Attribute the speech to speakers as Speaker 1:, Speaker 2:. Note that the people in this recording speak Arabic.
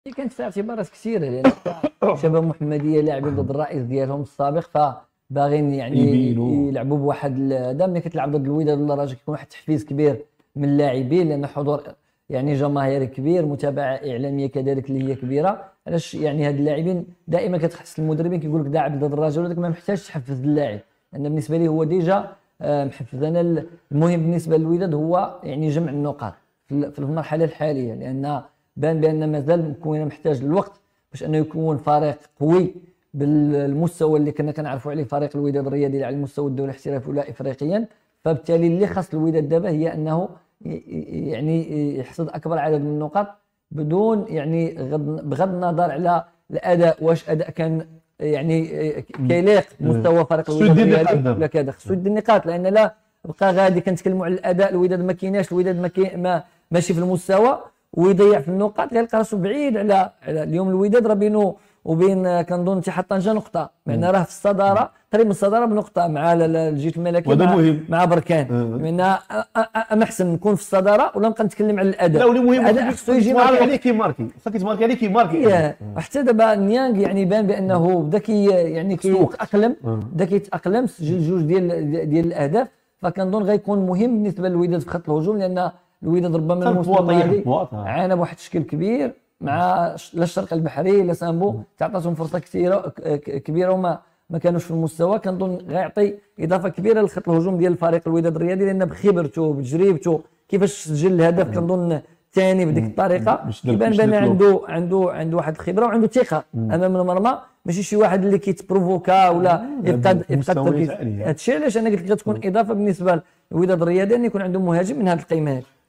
Speaker 1: كانت فيها اعتبارات كثيره، لان شباب محمديه لاعبين ضد الرئيس ديالهم السابق، فباغيين يعني
Speaker 2: يبينوا.
Speaker 1: يلعبوا بواحد هذا. ملي كتلعب ضد الوداد ولا الرجاء كيكون واحد التحفيز كبير من اللاعبين، لان حضور يعني جماهيري كبير، متابعه اعلاميه كذلك اللي هي كبيره. علاش يعني هاد اللاعبين دائما كتحس المدربين كيقول لك لاعب ضد الرجاء ولكن ما محتاجش تحفز اللاعب، لان بالنسبه لي هو ديجا محفز. انا المهم بالنسبه للوداد هو يعني جمع النقاط في المرحله الحاليه، لان بان بان مازال مكونه محتاج للوقت باش انه يكون فريق قوي بالمستوى اللي كنا كنعرفوا عليه فريق الوداد الرياضي على المستوى الدولي احترافي ولا افريقيا. فبالتالي اللي خاص الوداد دابا هي انه يعني يحصد اكبر عدد من النقاط بدون يعني بغض النظر على الاداء، واش اداء كان يعني كيليق مستوى فريق الوداد الرياضي ولا كذا. خصو يدي النقاط، لان لا بقى غادي كنتكلموا على الاداء، الوداد ما كايناش، الوداد ما ماشي في المستوى ويضيع في النقاط، غيلقى راسو بعيد على اليوم. الوداد راه بينه وبين كنظن اتحاد طنجه نقطه، معناه راه في الصداره قريب من الصداره بنقطه مع الجيش الملكي مع بركان. معناه اما احسن نكون في الصداره ولا نبقى نتكلم على الاداء.
Speaker 2: لا واللي مهم
Speaker 1: الاداء خصو يجي
Speaker 2: عليه كيماركي، خصك تماركي عليه كيماركي.
Speaker 1: حتى دابا نيانغ يعني بان بانه بدا يعني كيتاقلم، بدا كيتاقلم، سجل جوج ديال الاهداف. فكنظن غيكون مهم بالنسبه للوداد في خط الهجوم، لان الوداد ربما الموسم الماضي عانى بواحد التشكيل كبير مع لا الشرق البحري لا سامبو، تعطاتهم فرصه كثيره كبيره وما ما كانوش في المستوى. كنظن غيعطي اضافه كبيره لخط الهجوم ديال الفريق الوداد الرياضي، لان بخبرته بتجربته كيفاش سجل الهدف كنظن الثاني بديك الطريقه كيبان بان عنده واحد الخبره وعنده ثقه امام المرمى، ماشي شي واحد اللي كيتبروفوكا ولا يفقد التركيز. هادشي علاش انا قلت لك غتكون اضافه بالنسبه للوداد الرياضي ان يكون عنده مهاجم من هذه القيمه هذه.